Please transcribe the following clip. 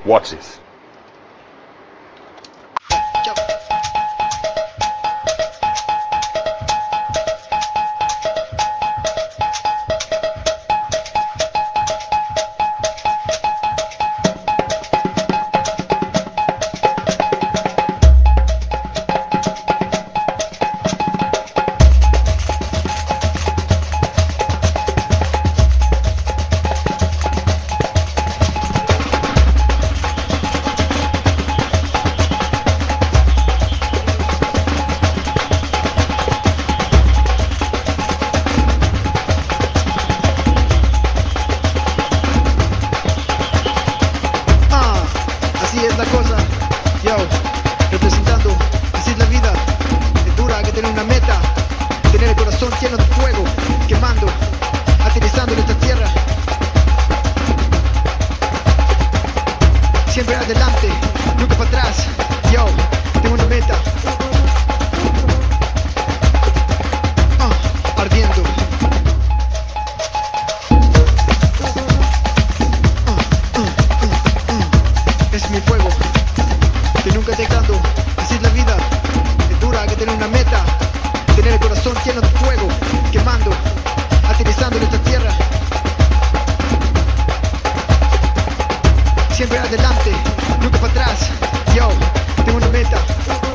Watch this. Así es la cosa, yo, representando, así es la vida, es dura hay que tener una meta, tener el corazón lleno de fuego, quemando, aterrizando en esta tierra, siempre adelante, nunca para atrás, yo, tengo una meta, ardiendo. Es mi fuego, que nunca dejando, así es la vida, es dura, hay que tener una meta, tener el corazón lleno de fuego, quemando, aterrizando en esta tierra, siempre adelante, nunca para atrás, yo, tengo una meta.